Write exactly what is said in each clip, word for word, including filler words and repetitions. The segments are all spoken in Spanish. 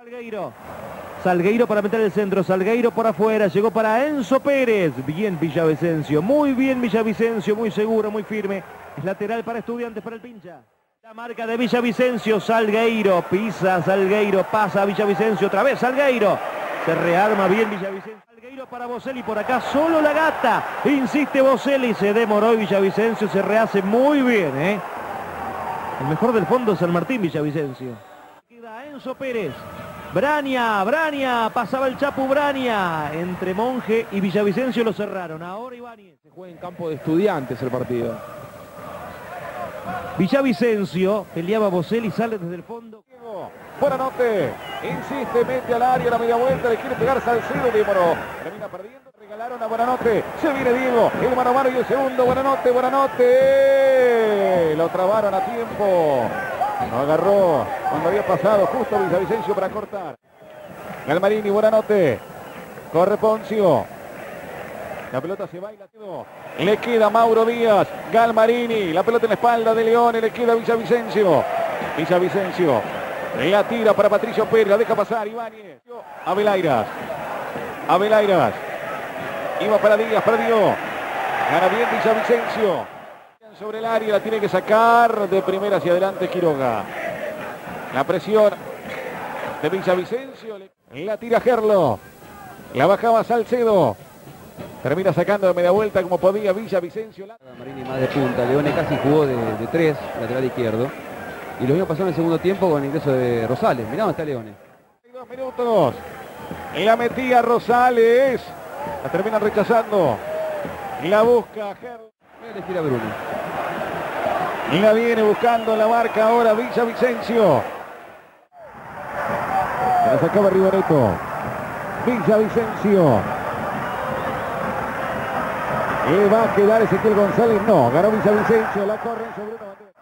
Salgueiro. Salgueiro para meter el centro, Salgueiro por afuera, llegó para Enzo Pérez. Bien Villavicencio, muy bien Villavicencio, muy seguro, muy firme. Es lateral para Estudiantes, para el pincha. La marca de Villavicencio, Salgueiro, pisa Salgueiro, pasa a Villavicencio, otra vez Salgueiro. Se rearma bien Villavicencio. Salgueiro para Boselli, por acá solo la gata. Insiste Boselli, se demoró y Villavicencio se rehace muy bien, ¿eh? El mejor del fondo es San Martín, Villavicencio. Queda Enzo Pérez. Braña, Braña, pasaba el Chapu Braña. Entre Monje y Villavicencio lo cerraron. Ahora Ibáñez. Se juega en campo de Estudiantes el partido. Villavicencio, peleaba Boselli, sale desde el fondo. Buenanote, insiste, mete al área, la media vuelta, le quiere pegar Salcedo, demoró. Termina perdiendo, regalaron a Buenanote. Se viene Diego, el mano a mano y el segundo. Buenanote, Buenanote. Lo trabaron a tiempo. No agarró cuando había pasado justo Villavicencio para cortar. Galmarini, Buenanote. Corre Poncio. La pelota se va y la quedó. Le queda Mauro Díaz. Galmarini. La pelota en la espalda de Leone. Le queda Villavicencio. Villavicencio. La tira para Patricio Pérez. La deja pasar Ibáñez. Abelairas. Abelairas. Iba para Díaz. Perdió. Gana bien Villavicencio. Sobre el área. La tiene que sacar de primera hacia adelante Quiroga. La presión de Villavicencio. La tira Gerlo. La bajaba Salcedo. Termina sacando de media vuelta como podía Villavicencio. Marini más de punta, Leone casi jugó de, de tres, lateral izquierdo. Y lo mismo pasó en el segundo tiempo con el ingreso de Rosales. Mirá dónde está Leone. Dos minutos. La metía Rosales. La terminan rechazando. La busca Gerlo. Voy a elegir a Bruno. Y la viene buscando la marca ahora Villavicencio. La sacaba Rigoretto. Villavicencio. Le va a quedar Ezequiel González. No, ganó Villavicencio. La corre sobre una bandera.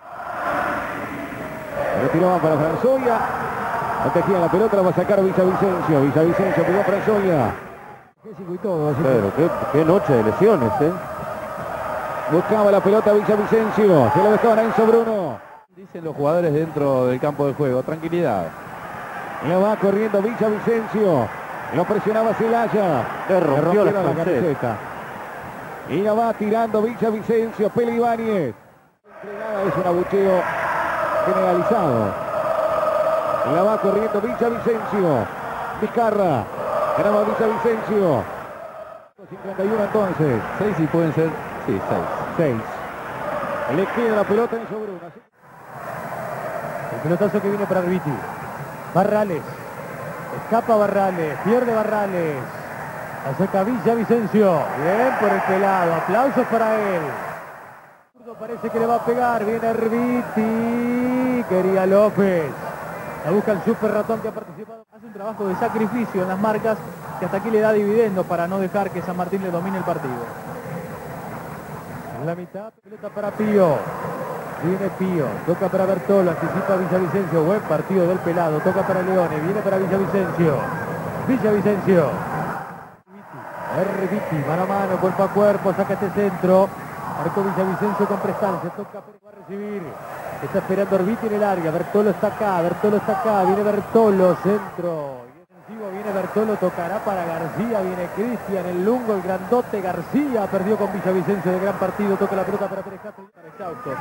Lo tiraban para Franzoya. No tejía la pelota, la va a sacar Villavicencio. Villavicencio pegó a Franzoya. Y todo, así Pero qué, qué noche de lesiones, ¿eh? Buscaba la pelota Villavicencio. Se la dejaban a Enzo Bruno. Dicen los jugadores dentro del campo de juego. Tranquilidad. La va corriendo Villavicencio. Lo presionaba Celaya. Le rompió la camiseta. Y la va tirando Villavicencio. Pele Ibáñez. Entregada es un abucheo generalizado. La va corriendo Villavicencio. Vizcarra. Ganaba Villavicencio. cincuenta y uno entonces. Seis y pueden ser. Sí, seis. seis. Le queda la pelota en sobre una. El pelotazo que viene para Arbiti. Barrales. Escapa Barrales. Pierde Barrales. Acerca Villavicencio. Bien por el pelado. Aplausos para él. Parece que le va a pegar. Viene Arbiti. Quería López. La busca el super ratón que ha participado. Hace un trabajo de sacrificio en las marcas que hasta aquí le da dividendo para no dejar que San Martín le domine el partido. En la mitad, pelota para Pío. Viene Pío, toca para Bertolo, anticipa Villavicencio. Buen partido del pelado, toca para Leone, viene para Villavicencio. Villavicencio. Arbiti, mano a mano, cuerpo a cuerpo, saca este centro. Marcó Villavicencio con prestancia, toca, pero va a recibir. Está esperando Arbiti en el área. Bertolo está acá, Bertolo está acá. Viene Bertolo, centro. Y defensivo, viene Bertolo, tocará para García. Viene Cristian, el lungo, el grandote García. Perdió con Villavicencio de gran partido. Toca la pelota para Pérez Castro y para Chauto.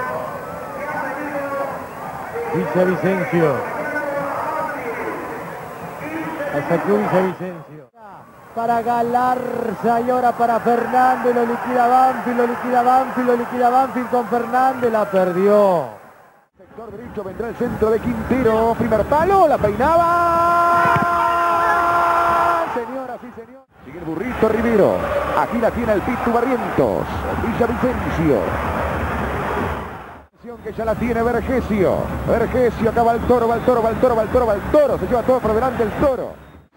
Villavicencio. La sacó Villavicencio. Para Galarza y ahora para Fernández, lo liquida Banfield, lo liquida Banfield, lo liquida Banfield con Fernández, la perdió. Sector derecho vendrá el centro de Quintero, primer palo, la peinaba. Señora, sí señor. Sigue el burrito Rivero, aquí la tiene el Pitu Barrientos, Villavicencio. Que ya la tiene Vergesio, Vergesio, acá va el toro, va el toro, va el toro, va el toro, va el toro, se lleva todo por delante el toro.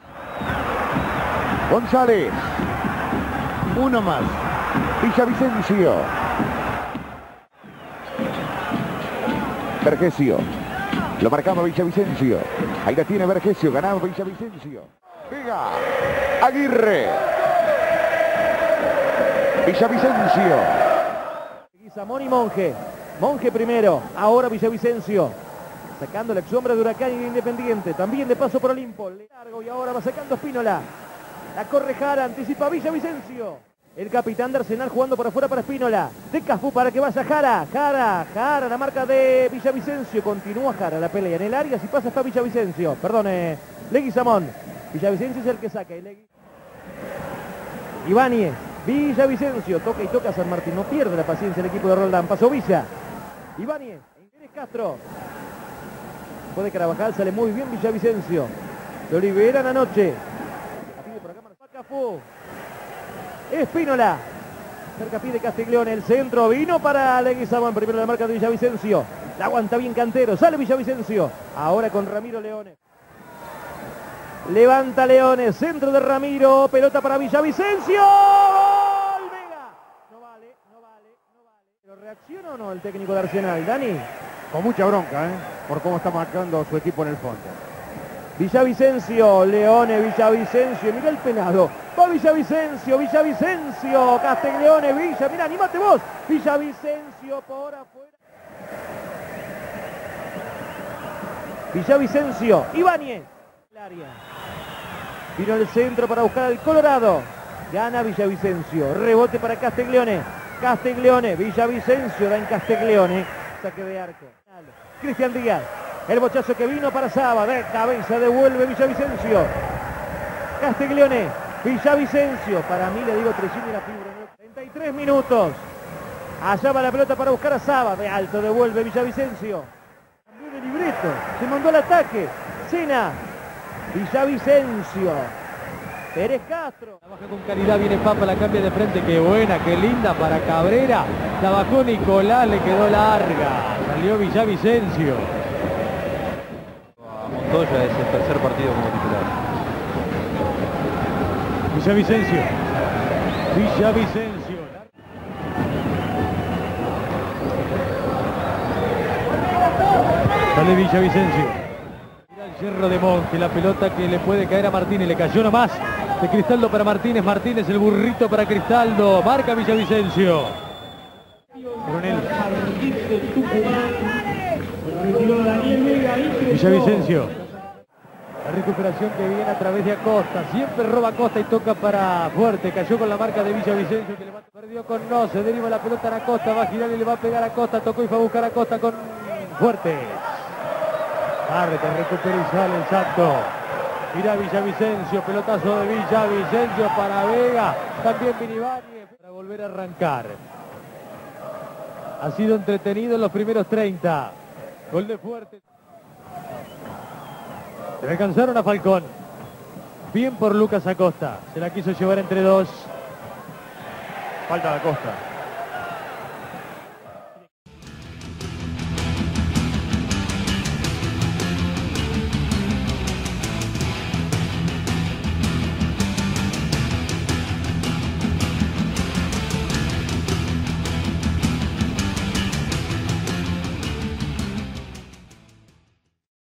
González. Uno más. Villavicencio. Vergesio. Lo marcaba Villavicencio. Ahí la tiene Vergesio. Ganaba Villavicencio. Pega. Aguirre. Villavicencio. Guizamón y Monje. Monje primero. Ahora Villavicencio. sacando la ex sombra de Huracán y de Independiente, también de paso por Olimpo, le largo y ahora va sacando Espínola, la corre Jara, anticipa Villavicencio, el capitán de Arsenal jugando por afuera para Espínola, de Cafú para que vaya Jara, Jara, Jara, la marca de Villavicencio, continúa Jara la pelea en el área, si pasa está Villavicencio, perdone, Leguizamón, Villavicencio es el que saca, y Legui... Ibáñez, Villavicencio, toca y toca a San Martín, no pierde la paciencia el equipo de Roldán, pasó Villa, Ibáñez, Castro, puede Carabajal, sale muy bien Villavicencio, lo liberan anoche, Cafú, Espínola, cerca pide Castiglione, el centro vino para Leguizamón, primero la marca de Villavicencio, la aguanta bien Cantero, sale Villavicencio, ahora con Ramiro Leones, levanta Leones, centro de Ramiro, pelota para Villavicencio, ¡gol! Vega, no vale, no vale, no vale, pero reacciona o no el técnico de Arsenal, Dani. Con mucha bronca, ¿eh? Por cómo está marcando su equipo en el fondo. Villavicencio, Leone, Villavicencio, mira el penado, va Villavicencio, Villavicencio, Castiglione, Villa, mira, animate vos, Villavicencio por afuera. Villavicencio, Ibáñez, el área, vino el centro para buscar al Colorado, gana Villavicencio, rebote para Castiglione, Castiglione, Villavicencio da en Castiglione, saque de arco, Cristian Díaz. El bochazo que vino para Saba, de cabeza devuelve Villavicencio. Castiglione, Villavicencio, para mí le digo Tresini y la fibra. treinta y tres minutos. Allá va la pelota para buscar a Saba, de alto devuelve Villavicencio. Cambió de libreto, se mandó al ataque. Sena, Villavicencio. Pérez Castro. La baja con calidad, viene Papa, la cambia de frente, qué buena, qué linda para Cabrera. La bajó Nicolás, le quedó larga. Salió Villavicencio. Montoya es el tercer partido como titular. Villavicencio. Villavicencio. Sale Villavicencio. Mira el hierro de Monge, la pelota que le puede caer a Martínez, le cayó nomás. De Cristaldo para Martínez, Martínez el burrito para Cristaldo. Marca Villavicencio. Coronel. Villavicencio. La recuperación que viene a través de Acosta. Siempre roba Acosta y toca para Fuerte. Cayó con la marca de Villavicencio que le va, perdió con no. Se deriva la pelota en Acosta. Va a girar y le va a pegar a Acosta. Tocó y fue a buscar a Acosta con Fuerte. Arte, recupera y sale el salto. Mira Villavicencio. Pelotazo de Villavicencio para Vega. También Vinibáñez para volver a arrancar. Ha sido entretenido en los primeros treinta. Gol de Fuerte. Se le alcanzaron a Falcón. Bien por Lucas Acosta. Se la quiso llevar entre dos. Falta de Acosta.